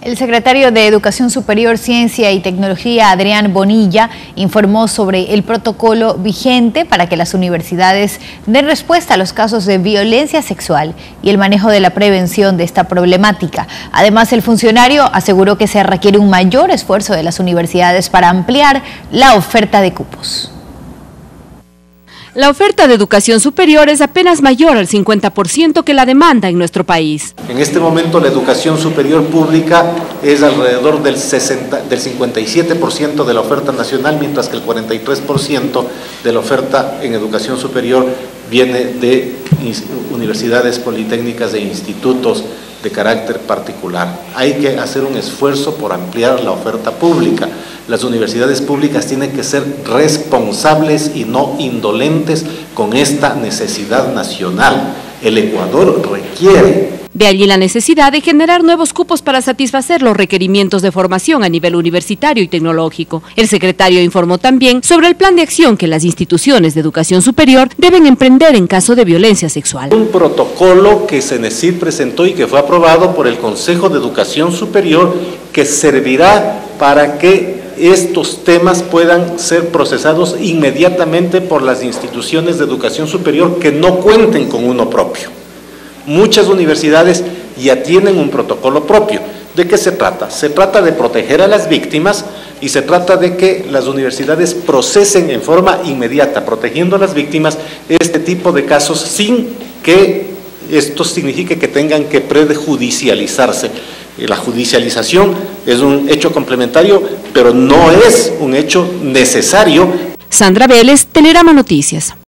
El secretario de Educación Superior, Ciencia y Tecnología, Adrián Bonilla, informó sobre el protocolo vigente para que las universidades den respuesta a los casos de violencia sexual y el manejo de la prevención de esta problemática. Además, el funcionario aseguró que se requiere un mayor esfuerzo de las universidades para ampliar la oferta de cupos. La oferta de educación superior es apenas mayor al 50% que la demanda en nuestro país. En este momento la educación superior pública es alrededor del 57% de la oferta nacional, mientras que el 43% de la oferta en educación superior viene de universidades politécnicas e institutos de carácter particular. Hay que hacer un esfuerzo por ampliar la oferta pública. Las universidades públicas tienen que ser responsables y no indolentes con esta necesidad nacional. El Ecuador requiere. De allí la necesidad de generar nuevos cupos para satisfacer los requerimientos de formación a nivel universitario y tecnológico. El secretario informó también sobre el plan de acción que las instituciones de educación superior deben emprender en caso de violencia sexual. Un protocolo que CENESID presentó y que fue aprobado por el Consejo de Educación Superior, que servirá para que estos temas puedan ser procesados inmediatamente por las instituciones de educación superior que no cuenten con uno propio. Muchas universidades ya tienen un protocolo propio. ¿De qué se trata? Se trata de proteger a las víctimas y se trata de que las universidades procesen en forma inmediata, protegiendo a las víctimas, este tipo de casos sin que esto signifique que tengan que prejudicializarse. La judicialización es un hecho complementario, pero no es un hecho necesario. Sandra Vélez, Telerama Noticias.